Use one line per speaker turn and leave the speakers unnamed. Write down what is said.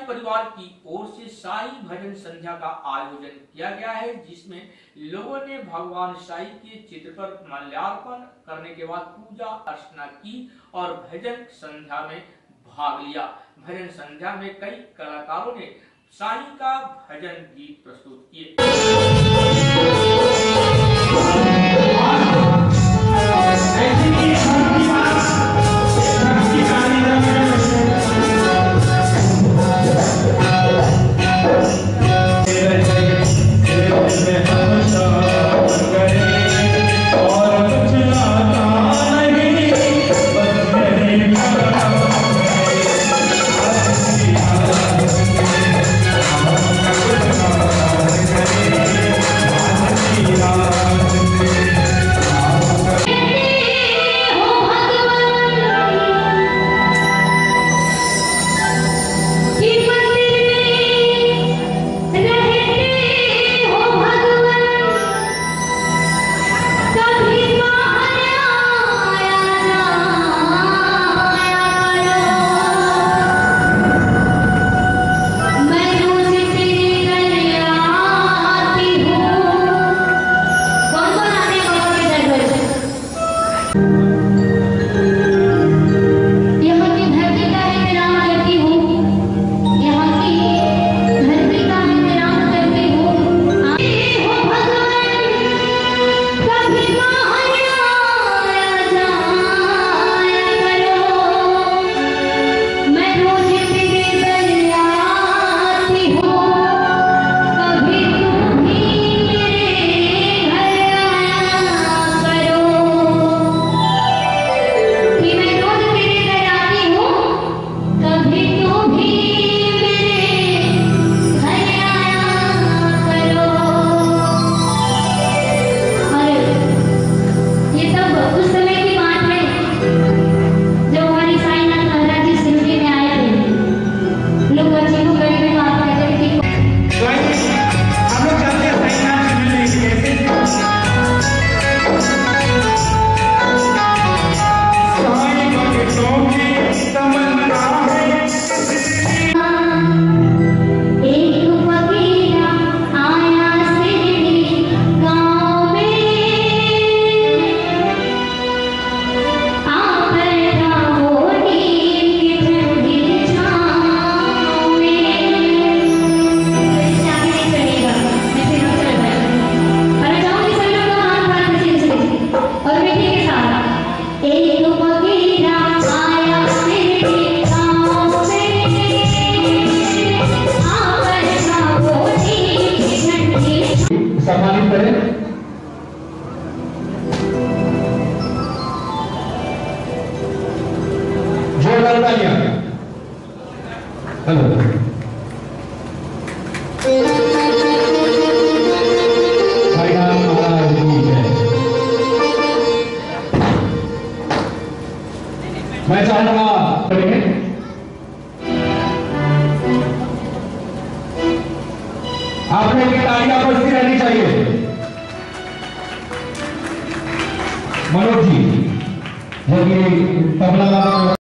परिवार की ओर से साई भजन संध्या का आयोजन किया गया है, जिसमें लोगों ने भगवान साई के चित्र पर माल्यार्पण करने के बाद पूजा अर्चना की और भजन संध्या में भाग लिया। भजन संध्या में कई कलाकारों ने साई का भजन गीत प्रस्तुत किए।
सम्मानित करें। जोरदार तालियां। हेलो। हरिनाम महाराज की जय। मैं चाहूंगा आपने की तालियां बजती रहनी चाहिए। मनोज जी जो कि तबला